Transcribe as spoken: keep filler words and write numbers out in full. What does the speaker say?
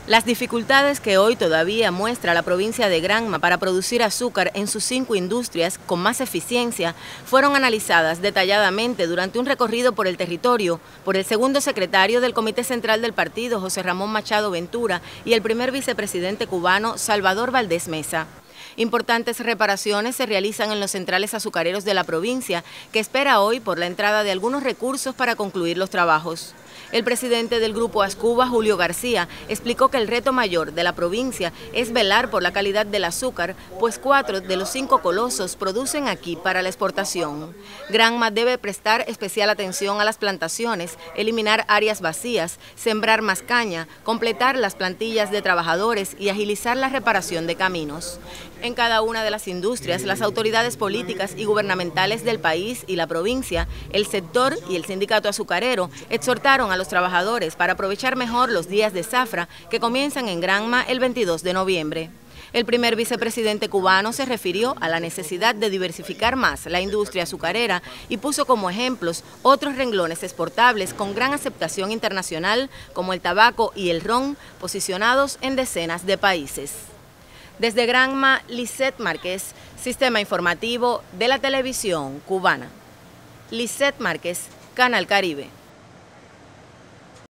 Las dificultades que hoy todavía muestra la provincia de Granma para producir azúcar en sus cinco industrias con más eficiencia fueron analizadas detalladamente durante un recorrido por el territorio por el segundo secretario del Comité Central del Partido, José Ramón Machado Ventura, y el primer vicepresidente cubano, Salvador Valdés Mesa. Importantes reparaciones se realizan en los centrales azucareros de la provincia, que espera hoy por la entrada de algunos recursos para concluir los trabajos. El presidente del Grupo Ascuba, Julio García, explicó que el reto mayor de la provincia es velar por la calidad del azúcar, pues cuatro de los cinco colosos producen aquí para la exportación. Granma debe prestar especial atención a las plantaciones, eliminar áreas vacías, sembrar más caña, completar las plantillas de trabajadores y agilizar la reparación de caminos. En cada una de las industrias, las autoridades políticas y gubernamentales del país y la provincia, el sector y el sindicato azucarero exhortaron a los trabajadores para aprovechar mejor los días de zafra que comienzan en Granma el veintidós de noviembre. El primer vicepresidente cubano se refirió a la necesidad de diversificar más la industria azucarera y puso como ejemplos otros renglones exportables con gran aceptación internacional como el tabaco y el ron, posicionados en decenas de países. Desde Granma, Lisette Márquez, Sistema Informativo de la Televisión Cubana. Lisette Márquez, Canal Caribe.